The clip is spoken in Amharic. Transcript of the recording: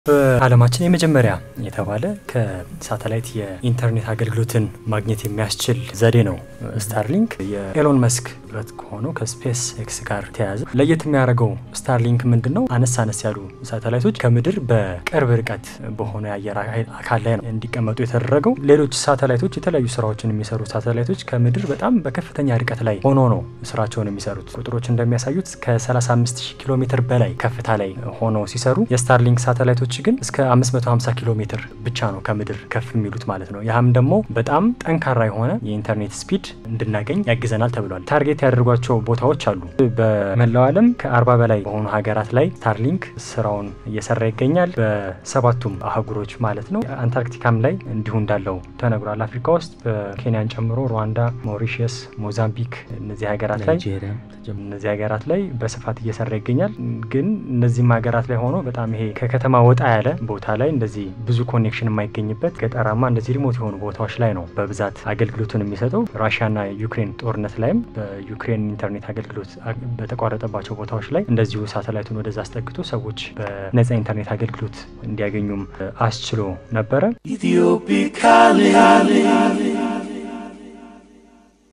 በዓለማችን የመጀመሪያ የተባለ ከሳተላይት የኢንተርኔት አገልግሎትን ማግኘት የሚያስችል ዘዴ ነው ስታርሊንክ የኤሎን መስክ ጥረት ሆኖ ከስፔስ ኤክስ ጋር ተያያዘ። ለየት የሚያደርገው ስታርሊንክ ምንድነው? አነስ ያሉ ሳተላይቶች ከምድር በቅርብ ርቀት በሆነ የአየር አካል ላይ ነው እንዲቀመጡ የተደረገው። ሌሎች ሳተላይቶች የተለያዩ ስራዎችን የሚሰሩ ሳተላይቶች ከምድር በጣም በከፍተኛ ርቀት ላይ ሆኖ ነው ስራቸውን የሚሰሩት። ቁጥሮች እንደሚያሳዩት ከ35000 ኪሎ ሜትር በላይ ከፍታ ላይ ሆኖ ሲሰሩ የስታርሊንክ ሳተላይቶች ግን እስከ 550 ኪሎ ሜትር ብቻ ነው ከምድር ከፍ የሚሉት ማለት ነው። ያም ደግሞ በጣም ጠንካራ የሆነ የኢንተርኔት ስፒድ እንድናገኝ ያግዘናል ተብሏል። ታርጌት ያደርጓቸው ቦታዎች አሉ። በመላው ዓለም ከ40 በላይ በሆኑ ሀገራት ላይ ስታርሊንክ ስራውን እየሰራ ይገኛል። በሰባቱም አህጉሮች ማለት ነው። አንታርክቲካም ላይ እንዲሁ እንዳለው ተነግሯል። አፍሪካ ውስጥ በኬንያን ጨምሮ ሩዋንዳ፣ ሞሪሸስ፣ ሞዛምቢክ እነዚህ ሀገራት ላይ በስፋት እየሰራ ይገኛል። ግን እነዚህም ሀገራት ላይ ሆኖ በጣም ይሄ ከከተማ ወጣ ያለ ቦታ ላይ እንደዚህ ብዙ ኮኔክሽን የማይገኝበት ገጠራማ እንደዚህ ሪሞት የሆኑ ቦታዎች ላይ ነው በብዛት አገልግሎቱን የሚሰጠው። ራሽያና ዩክሬን ጦርነት ላይም በዩክሬን ኢንተርኔት አገልግሎት በተቋረጠባቸው ቦታዎች ላይ እንደዚሁ ሳተላይቱን ወደዛ አስጠግቶ ሰዎች በነፃ ኢንተርኔት አገልግሎት እንዲያገኙም አስችሎ ነበረ።